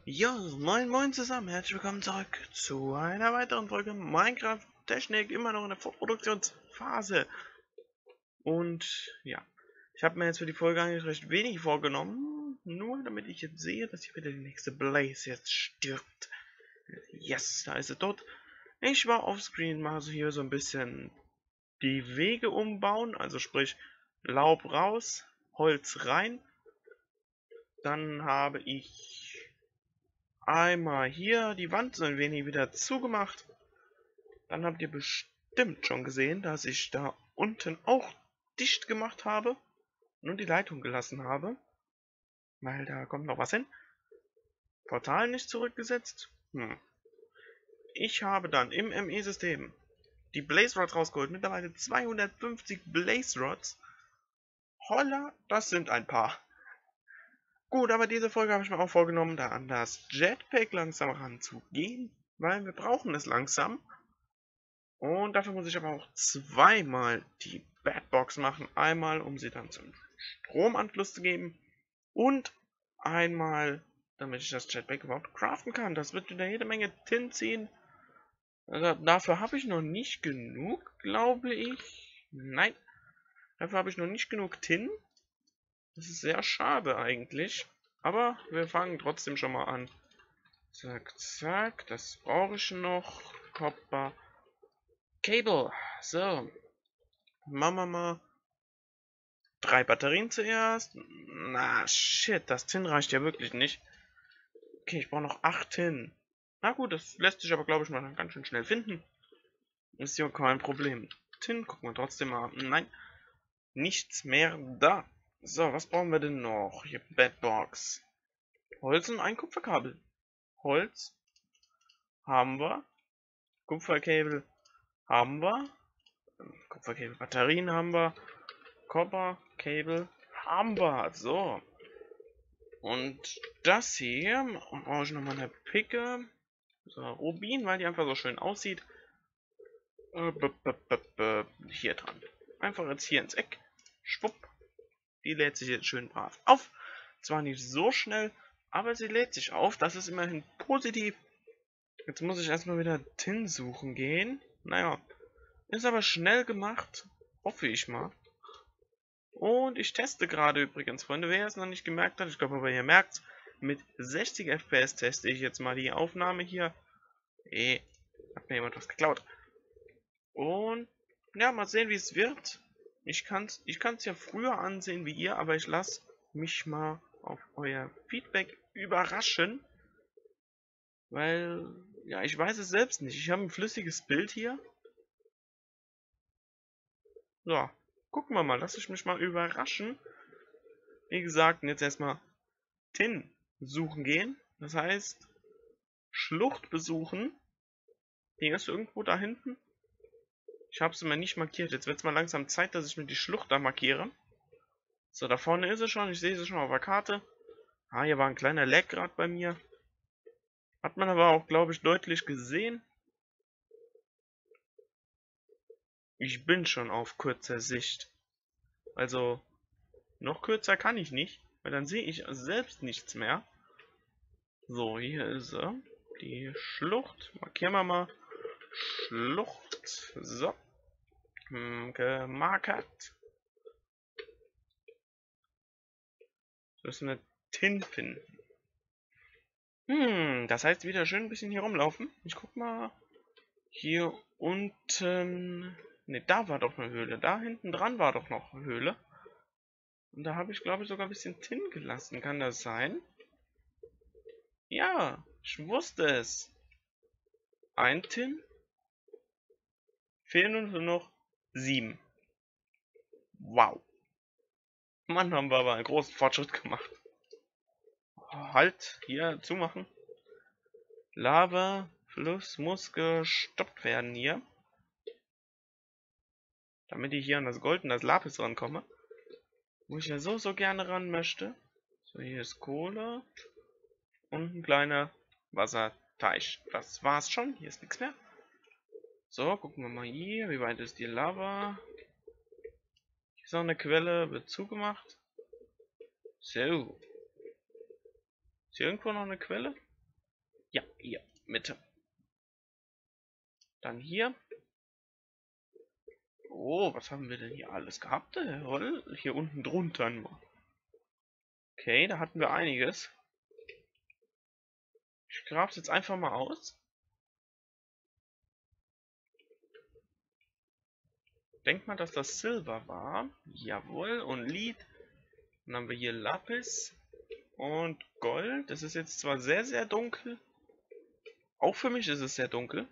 Ja, moin moin zusammen, herzlich willkommen zurück zu einer weiteren Folge Minecraft Technik, immer noch in der Vorproduktionsphase. Und ja, ich habe mir jetzt für die Folge eigentlich recht wenig vorgenommen, nur damit ich jetzt sehe, dass hier wieder die nächste Blaze jetzt stirbt. Yes, da ist sie tot. Ich war offscreen, mal so hier so ein bisschen die Wege umbauen, also sprich Laub raus, Holz rein. Dann habe ich einmal hier die Wand so ein wenig wieder zugemacht. Dann habt ihr bestimmt schon gesehen, dass ich da unten auch dicht gemacht habe und die Leitung gelassen habe. Weil da kommt noch was hin. Portal nicht zurückgesetzt. Ich habe dann im ME-System die Blaze Rods rausgeholt. Mittlerweile 250 Blaze Rods. Holla, das sind ein paar. Gut, aber diese Folge habe ich mir auch vorgenommen, da an das Jetpack langsam ranzugehen. Weil wir brauchen es langsam. Und dafür muss ich aber auch zweimal die Batbox machen. Einmal, um sie dann zum Stromanschluss zu geben. Und einmal, damit ich das Jetpack überhaupt craften kann. Das wird wieder jede Menge Tin ziehen. Also, dafür habe ich noch nicht genug, glaube ich. Nein, dafür habe ich noch nicht genug Tin. Das ist sehr schade eigentlich. Aber wir fangen trotzdem schon mal an. Zack, zack. Das brauche ich noch. Copper. Cable. So. Machen wir mal 3 Batterien zuerst. Na, shit, das Tin reicht ja wirklich nicht. Okay, ich brauche noch 8 Tin. Na gut, das lässt sich aber, glaube ich, mal ganz schön schnell finden. Ist ja kein Problem. Tin, gucken wir trotzdem mal. Nein, nichts mehr da. So, was brauchen wir denn noch? Hier, Bedbox. Holz und ein Kupferkabel. Holz haben wir. Kupferkabel haben wir. Kupferkabel, Batterien haben wir. Copper, haben wir. So. Und das hier brauche ich nochmal eine Picke. So, Rubin, weil die einfach so schön aussieht. Hier dran. Einfach jetzt hier ins Eck. Schwupp. Die lädt sich jetzt schön brav auf. Zwar nicht so schnell, aber sie lädt sich auf. Das ist immerhin positiv. Jetzt muss ich erstmal wieder Tin suchen gehen. Naja, ist aber schnell gemacht. Hoffe ich mal. Und ich teste gerade übrigens, Freunde, wer es noch nicht gemerkt hat, ich glaube aber ihr merkt, mit 60 FPS teste ich jetzt mal die Aufnahme hier. Hat mir jemand was geklaut. Und ja, mal sehen, wie es wird. Ich kann's ja früher ansehen wie ihr, aber ich lasse mich mal auf euer Feedback überraschen. Weil, ja, ich weiß es selbst nicht. Ich habe ein flüssiges Bild hier. So, gucken wir mal, lasse ich mich mal überraschen. Wie gesagt, jetzt erstmal Tin suchen gehen. Das heißt, Schlucht besuchen. Die ist irgendwo da hinten. Ich habe sie mir nicht markiert. Jetzt wird es mal langsam Zeit, dass ich mir die Schlucht da markiere. So, da vorne ist sie schon. Ich sehe sie schon auf der Karte. Ah, hier war ein kleiner Lag gerade bei mir. Hat man aber auch, glaube ich, deutlich gesehen. Ich bin schon auf kurzer Sicht. Also, noch kürzer kann ich nicht, weil dann sehe ich selbst nichts mehr. So, hier ist sie. Die Schlucht. Markieren wir mal. Schlucht. So. Gemarkert. So ist eine Tin finden. Das heißt wieder schön ein bisschen hier rumlaufen. Ich guck mal. Hier unten. Ne, da war doch eine Höhle. Da hinten dran war doch noch eine Höhle. Und da habe ich, glaube ich, sogar ein bisschen Tin gelassen. Kann das sein? Ja, ich wusste es. Ein Tin. Fehlen uns nur noch 7. Wow. Mann, haben wir aber einen großen Fortschritt gemacht. Halt, hier zumachen. Lavafluss muss gestoppt werden hier. Damit ich hier an das Gold und das Lapis rankomme. Wo ich ja so gerne ran möchte. So, hier ist Kohle. Und ein kleiner Wasserteich. Das war's schon. Hier ist nichts mehr. So, gucken wir mal hier. Wie weit ist die Lava? Hier ist auch eine Quelle. Wird zugemacht. So. Ist hier irgendwo noch eine Quelle? Ja, hier, Mitte. Dann hier. Oh, was haben wir denn hier alles gehabt? Hier unten drunter nur. Okay, da hatten wir einiges. Ich grab's jetzt einfach mal aus. Denk mal, dass das Silber war. Jawohl, und Lead. Dann haben wir hier Lapis und Gold. Das ist jetzt zwar sehr, sehr dunkel. Auch für mich ist es sehr dunkel.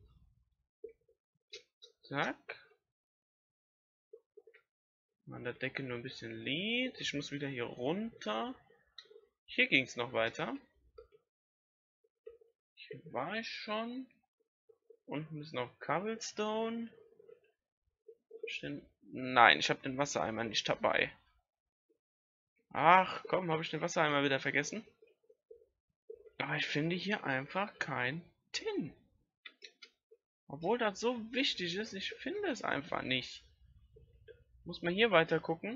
Zack. An der Decke nur ein bisschen Lead. Ich muss wieder hier runter. Hier ging es noch weiter. Hier war ich schon. Unten ist noch Cobblestone. Nein, ich habe den Wassereimer nicht dabei. Ach komm, habe ich den Wassereimer wieder vergessen? Aber ich finde hier einfach kein Tin. Obwohl das so wichtig ist, ich finde es einfach nicht. Muss man hier weiter gucken.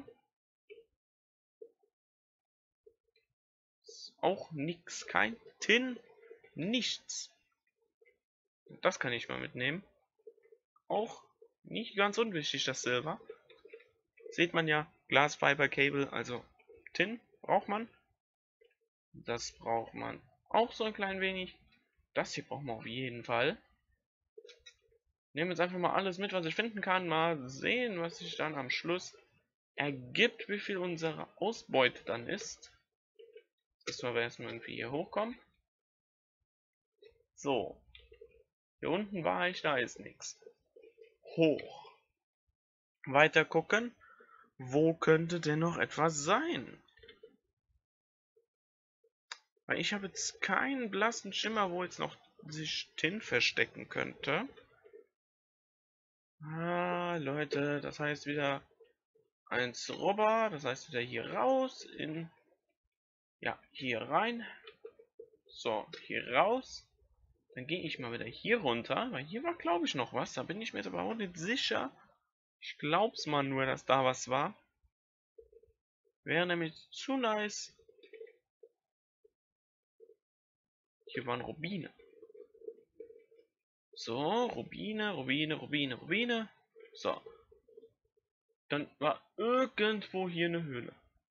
Ist auch nix, kein Tin, nichts. Das kann ich mal mitnehmen. Auch nicht ganz unwichtig, das Silber. Sieht man ja, Glasfiber-Cable, also Tin braucht man. Das braucht man auch so ein klein wenig. Das hier brauchen wir auf jeden Fall. Nehmen jetzt einfach mal alles mit, was ich finden kann. Mal sehen, was sich dann am Schluss ergibt, wie viel unsere Ausbeute dann ist. Müssen wir erstmal irgendwie hier hochkommen. So. Hier unten war ich, da ist nichts. Hoch. Weiter gucken. Wo könnte denn noch etwas sein? Weil ich habe jetzt keinen blassen Schimmer, wo jetzt noch sich Tin verstecken könnte. Ah, Leute, das heißt wieder 1 rüber, das heißt wieder hier raus, ja, hier rein. So, hier raus. Dann gehe ich mal wieder hier runter, weil hier war, glaube ich, noch was. Da bin ich mir jetzt aber auch nicht sicher. Ich glaub's mal nur, dass da was war. Wäre nämlich zu nice. Hier waren Rubine. So, Rubine, Rubine, Rubine, Rubine. So. Dann war irgendwo hier eine Höhle.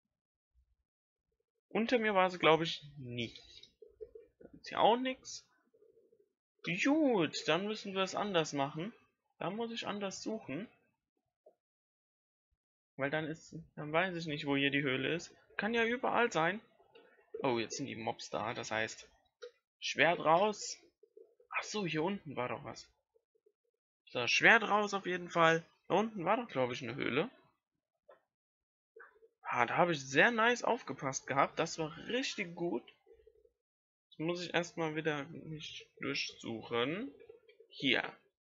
Unter mir war sie, glaube ich, nicht. Da ist hier auch nichts. Gut, dann müssen wir es anders machen. Da muss ich anders suchen. Weil dann weiß ich nicht, wo hier die Höhle ist. Kann ja überall sein. Oh, jetzt sind die Mobs da. Das heißt, Schwert raus. Ach so, hier unten war doch was. So, Schwert raus auf jeden Fall. Da unten war doch, glaube ich, eine Höhle. Ah, da habe ich sehr nice aufgepasst gehabt. Das war richtig gut. Jetzt muss ich erstmal wieder mich durchsuchen. Hier.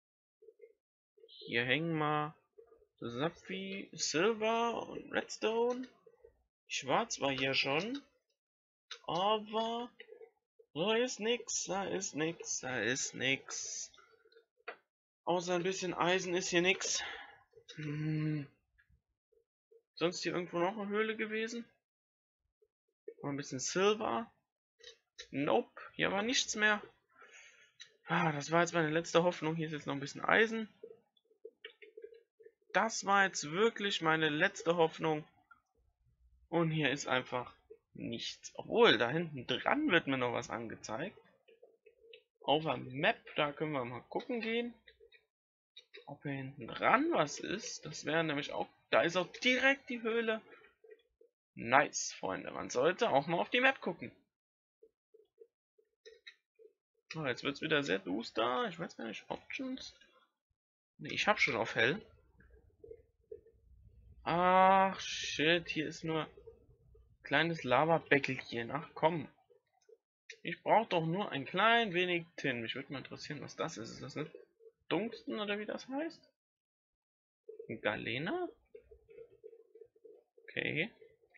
Hier hängen wir Saphir, Silver und Redstone. Ich war zwar hier schon, aber da ist nix, da ist nix, da ist nix. Außer ein bisschen Eisen ist hier nix. Sonst hier irgendwo noch eine Höhle gewesen? Noch ein bisschen Silber. Nope, hier war nichts mehr. Ah, das war jetzt meine letzte Hoffnung. Hier ist jetzt noch ein bisschen Eisen. Das war jetzt wirklich meine letzte Hoffnung. Und hier ist einfach nichts. Obwohl, da hinten dran wird mir noch was angezeigt. Auf der Map, da können wir mal gucken gehen. Ob hier hinten dran was ist. Das wäre nämlich auch... Da ist auch direkt die Höhle. Nice, Freunde. Man sollte auch mal auf die Map gucken. Oh, jetzt wird es wieder sehr duster. Ich weiß gar nicht, Options. Ne, ich habe schon auf hell. Ach, shit. Hier ist nur kleines Lava-Bäckelchen. Ach, komm. Ich brauche doch nur ein klein wenig Tin. Mich würde mal interessieren, was das ist. Ist das nicht Tungsten oder wie das heißt? Galena? Okay.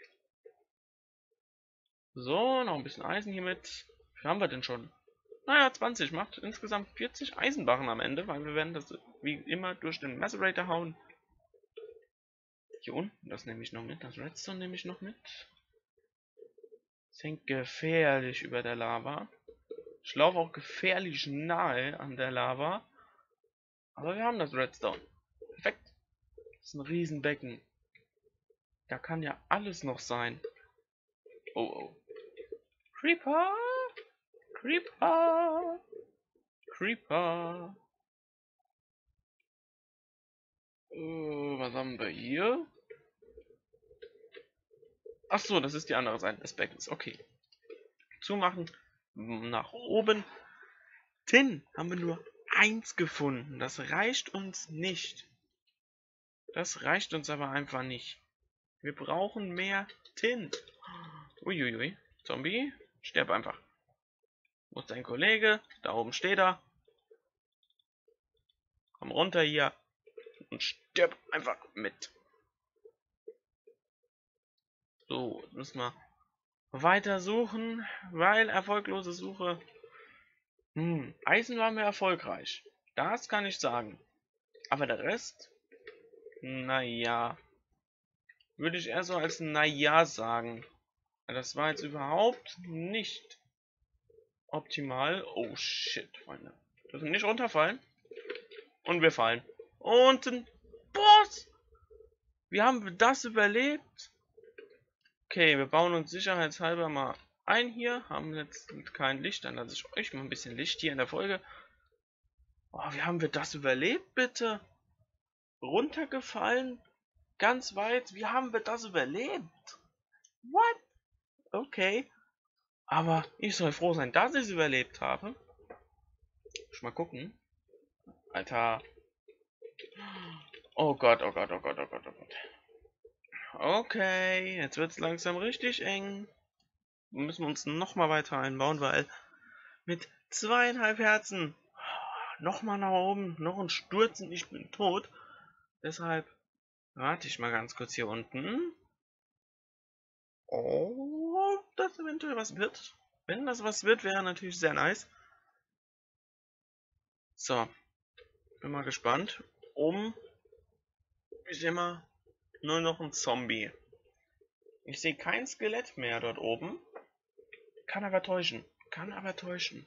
So, noch ein bisschen Eisen hier mit. Wie viel haben wir denn schon? Naja, 20. Macht insgesamt 40 Eisenbarren am Ende, weil wir werden das wie immer durch den Macerator hauen. Hier unten, das nehme ich noch mit. Das Redstone nehme ich noch mit. Es hängt gefährlich über der Lava. Ich laufe auch gefährlich nahe an der Lava. Aber wir haben das Redstone. Perfekt. Das ist ein Riesenbecken. Da kann ja alles noch sein. Oh oh. Creeper! Creeper! Creeper! Was haben wir hier? Ach so, das ist die andere Seite des Beckens. Okay. Zumachen. Nach oben. Tin haben wir nur eins gefunden. Das reicht uns nicht. Das reicht uns aber einfach nicht. Wir brauchen mehr Tin. Uiuiui. Zombie, sterb einfach. Wo ist dein Kollege? Da oben steht er. Komm runter hier und stirb einfach mit. So, jetzt müssen wir weiter suchen, weil erfolglose Suche. Eisen waren wir erfolgreich. Das kann ich sagen. Aber der Rest? Naja. Würde ich eher so als naja sagen. Das war jetzt überhaupt nicht optimal. Oh shit, Freunde. Dürfen nicht runterfallen. Und wir fallen. Und ein Boss! Wie haben wir das überlebt? Okay, wir bauen uns sicherheitshalber mal ein hier. Haben jetzt kein Licht, dann lasse ich euch mal ein bisschen Licht hier in der Folge. Oh, wie haben wir das überlebt, bitte? Runtergefallen? Ganz weit? Wie haben wir das überlebt? What? Okay. Aber ich soll froh sein, dass ich es überlebt habe. Mal gucken. Alter. Oh Gott, oh Gott, oh Gott, oh Gott, oh Gott. Okay, jetzt wird es langsam richtig eng. Müssen wir uns nochmal weiter einbauen, weil mit 2,5 Herzen nochmal nach oben, noch ein Sturzen, ich bin tot. Deshalb warte ich mal ganz kurz hier unten. Oh, das eventuell was wird. Wenn das was wird, wäre natürlich sehr nice. So, bin mal gespannt. Oben ist immer nur noch ein Zombie. Ich sehe kein Skelett mehr dort oben. Kann aber täuschen. Kann aber täuschen.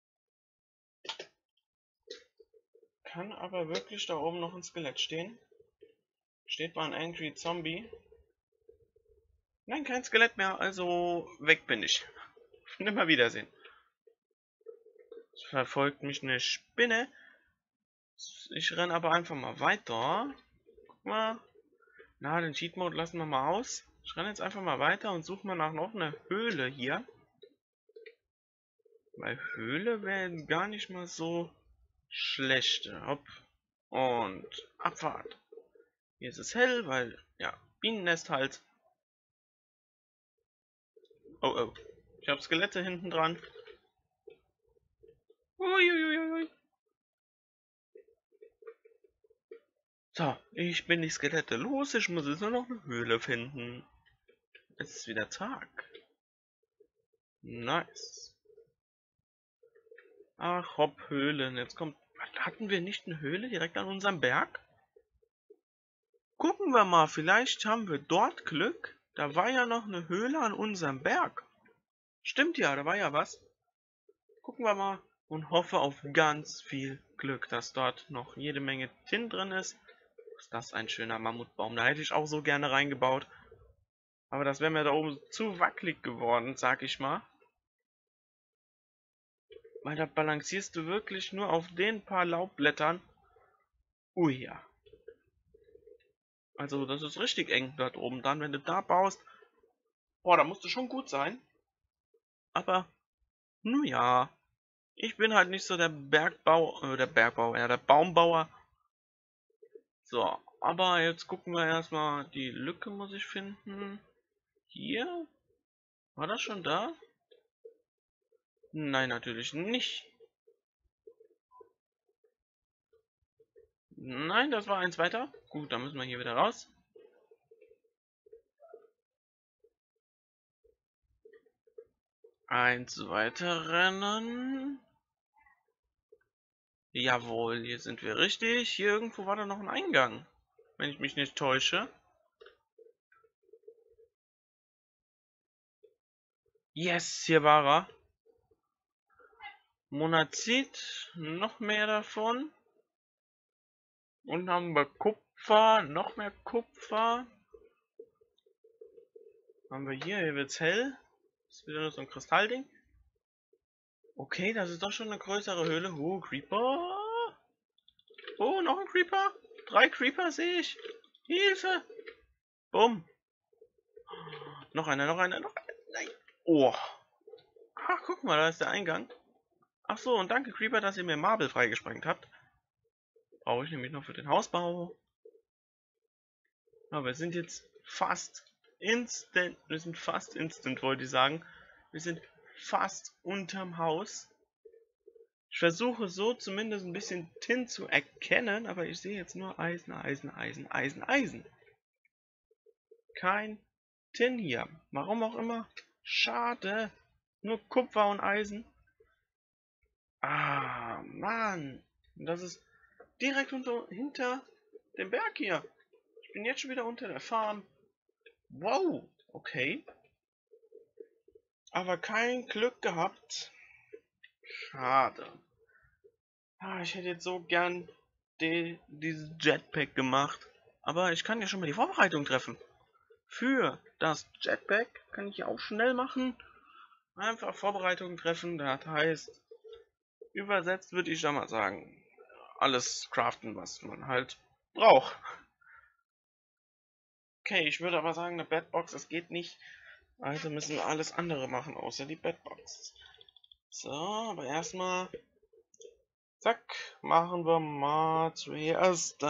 Kann aber wirklich da oben noch ein Skelett stehen. Steht mal ein Angry Zombie. Nein, kein Skelett mehr, also weg bin ich. Nimmer Wiedersehen. Es verfolgt mich eine Spinne. Ich renne aber einfach mal weiter. Guck mal. Na, den Cheat Mode lassen wir mal aus. Ich renne jetzt einfach mal weiter und suche mal nach noch einer Höhle hier. Weil Höhle wäre gar nicht mal so schlecht. Hopp. Und Abfahrt. Hier ist es hell, weil, ja, Bienennest halt. Oh oh. Ich habe Skelette hinten dran. Uiuiui. So, ich bin die Skelette los. Ich muss jetzt nur noch eine Höhle finden. Es ist wieder Tag. Nice. Ach, hopp, Höhlen. Jetzt kommt... Hatten wir nicht eine Höhle direkt an unserem Berg? Gucken wir mal, vielleicht haben wir dort Glück. Da war ja noch eine Höhle an unserem Berg. Stimmt ja, da war ja was. Gucken wir mal und hoffe auf ganz viel Glück, dass dort noch jede Menge Tin drin ist. Ist das ein schöner Mammutbaum? Da hätte ich auch so gerne reingebaut. Aber das wäre mir da oben zu wackelig geworden, sag ich mal. Weil da balancierst du wirklich nur auf den paar Laubblättern. Ui ja. Also das ist richtig eng dort oben dann, wenn du da baust. Boah, da musst du schon gut sein. Aber, nun ja. Ich bin halt nicht so der der Baumbauer. So, aber jetzt gucken wir erstmal. Die Lücke muss ich finden. Hier? War das schon da? Nein, natürlich nicht. Nein, das war eins weiter. Gut, dann müssen wir hier wieder raus. Eins weiter rennen. Jawohl, hier sind wir richtig. Hier irgendwo war da noch ein Eingang. Wenn ich mich nicht täusche. Yes, hier war er. Monazit, noch mehr davon. Und haben wir Kupfer, noch mehr Kupfer. Haben wir hier wird's hell. Das ist wieder nur so ein Kristallding. Okay, das ist doch schon eine größere Höhle. Creeper. Oh, noch ein Creeper. 3 Creeper sehe ich. Hilfe. Bumm. Noch einer, noch einer, noch einer. Nein. Oh. Ach, guck mal, da ist der Eingang. Ach so, und danke Creeper, dass ihr mir Marble freigesprengt habt. Brauche ich nämlich noch für den Hausbau. Aber wir sind jetzt fast instant. Wir sind fast instant, wollte ich sagen. Wir sind fast unterm Haus. Ich versuche so zumindest ein bisschen Tin zu erkennen, aber ich sehe jetzt nur Eisen, Eisen, Eisen, Eisen, Eisen. Kein Tin hier. Warum auch immer. Schade. Nur Kupfer und Eisen. Ah, Mann. Das ist direkt hinter dem Berg hier. Ich bin jetzt schon wieder unter der Farm. Wow. Okay. Aber kein Glück gehabt. Schade. Ah, ich hätte jetzt so gern dieses Jetpack gemacht. Aber ich kann ja schon mal die Vorbereitung treffen. Für das Jetpack kann ich ja auch schnell machen. Einfach Vorbereitungen treffen. Das heißt, übersetzt würde ich da mal sagen, alles craften, was man halt braucht. Okay, ich würde aber sagen, eine Bedbox, das geht nicht. Also müssen wir alles andere machen, außer die Bedbox. So, aber erstmal, zack, machen wir mal zuerst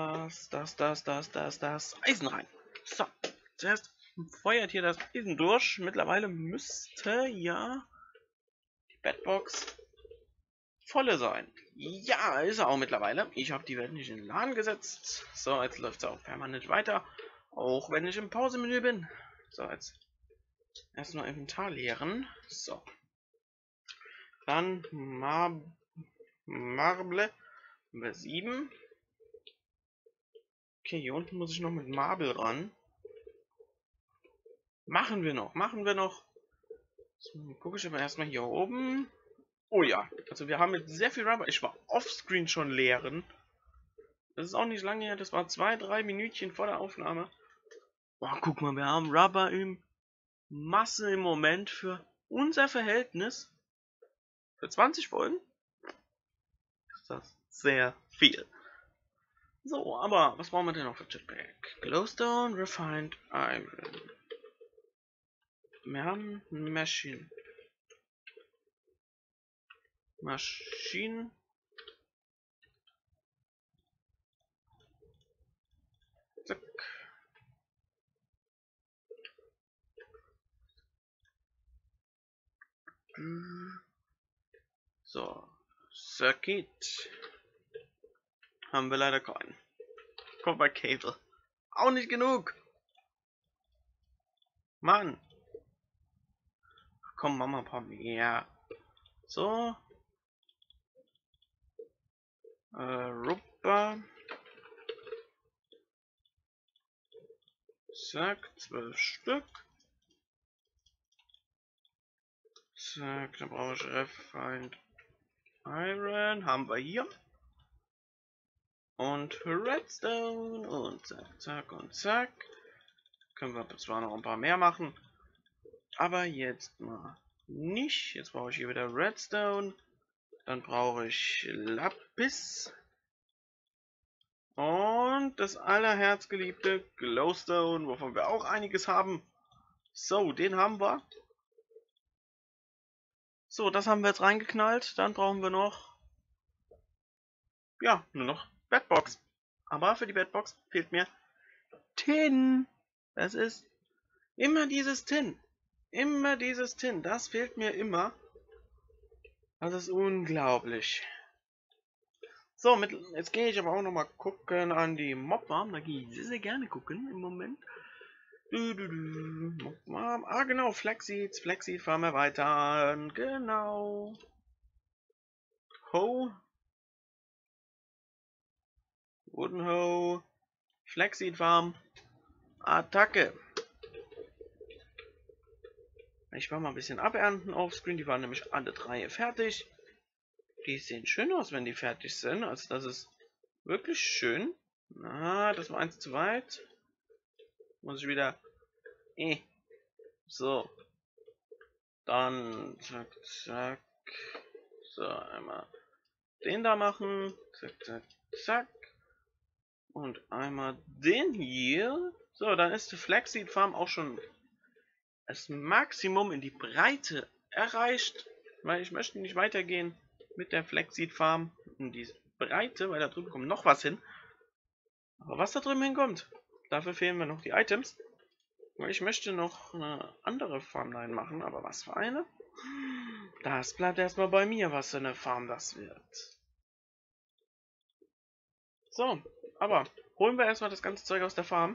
das Eisen rein. So, zuerst feuert hier das Eisen durch. Mittlerweile müsste ja die Bedbox volle sein. Ja, ist er auch mittlerweile. Ich habe die Welt nicht in den Laden gesetzt. So, jetzt läuft es auch permanent weiter. Auch wenn ich im Pausemenü bin. So, jetzt erstmal Inventar leeren. So. Dann Marble. Haben wir 7. Okay, hier unten muss ich noch mit Marble ran. Machen wir noch. So, gucke ich aber erstmal hier oben. Oh ja, also wir haben jetzt sehr viel Rubber. Ich war offscreen schon leeren. Das ist auch nicht lange her, das war 2-3 Minütchen vor der Aufnahme. Boah, guck mal, wir haben Rubber in Masse im Moment für unser Verhältnis. Für 20 Folgen ist das sehr viel. So, aber was brauchen wir denn noch für Jetpack? Glowstone, Refined Iron. Wir haben Maschinen. Zack. So, Circuit. Haben wir leider keinen. Copper Cable. Auch nicht genug. Mann. Komm, Mama, ein paar mehr. So. Rubber. Zack, 12 Stück. Zack, dann brauche ich Refined Iron. Haben wir hier. Und Redstone. Und zack, zack und zack. Können wir zwar noch ein paar mehr machen. Aber jetzt mal nicht. Jetzt brauche ich hier wieder Redstone. Dann brauche ich Lapis. Und das allerherzgeliebte Glowstone, wovon wir auch einiges haben. So, den haben wir. So, das haben wir jetzt reingeknallt. Dann brauchen wir noch, ja, nur noch Bedbox. Aber für die Bedbox fehlt mir Tin. Das ist immer dieses Tin. Immer dieses Tin. Das fehlt mir immer. Das ist unglaublich. So, jetzt gehe ich aber auch noch mal gucken an die Mobfarm. Da gehe ich sehr, sehr gerne gucken im Moment. Mobfarm. Ah, genau, Flaxseeds. Flaxseed Farm erweitern. Genau. Ho. Wooden Ho. Flaxseed Farm. Attacke. Ich war mal ein bisschen abernten offscreen. Die waren nämlich alle 3 fertig. Die sehen schön aus, wenn die fertig sind. Also das ist wirklich schön. Na, das war eins zu weit. Muss ich wieder... So. Dann zack, zack. So, einmal den da machen. Zack, zack, zack. Und einmal den hier. So, dann ist die Flaxseed Farm auch schon das Maximum in die Breite erreicht. Weil ich möchte nicht weitergehen mit der Flaxseed Farm in die Breite, weil da drüben kommt noch was hin. Aber was da drüben hinkommt, dafür fehlen mir noch die Items. Weil ich möchte noch eine andere Farmline machen, aber was für eine? Das bleibt erstmal bei mir, was für eine Farm das wird. So, aber holen wir erstmal das ganze Zeug aus der Farm.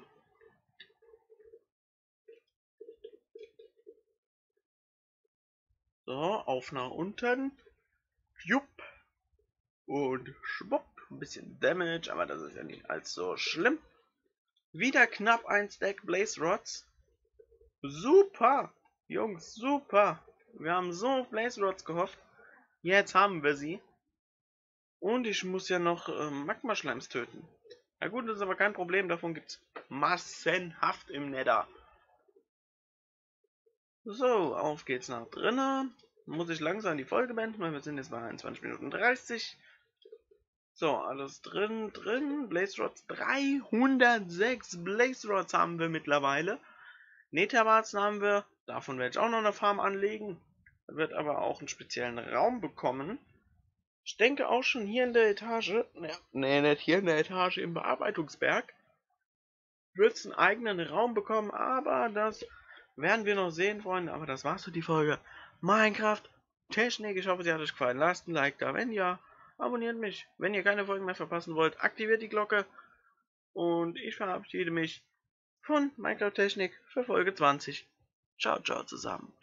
So, auf nach unten. Jupp. Und schwupp. Ein bisschen Damage, aber das ist ja nicht allzu schlimm. Wieder knapp ein Stack Blaze Rods. Super. Jungs, super. Wir haben so auf Blaze Rods gehofft. Jetzt haben wir sie. Und ich muss ja noch Magma Schleims töten. Na gut, das ist aber kein Problem. Davon gibt es massenhaft im Nether. So, auf geht's nach drinnen. Muss ich langsam die Folge beenden, weil wir sind jetzt bei 21 Minuten 30. So, alles drin. Blaze Rods, 306 Blaze Rods haben wir mittlerweile. Netherwarzen haben wir, davon werde ich auch noch eine Farm anlegen. Da wird aber auch einen speziellen Raum bekommen. Ich denke auch schon hier in der Etage, ne, nicht hier in der Etage, im Bearbeitungsberg, wird es einen eigenen Raum bekommen, aber das werden wir noch sehen, Freunde. Aber das war's für die Folge Minecraft Technik. Ich hoffe, sie hat euch gefallen. Lasst ein Like da, wenn ja. Abonniert mich, wenn ihr keine Folgen mehr verpassen wollt. Aktiviert die Glocke. Und ich verabschiede mich von Minecraft Technik für Folge 20. Ciao, ciao zusammen.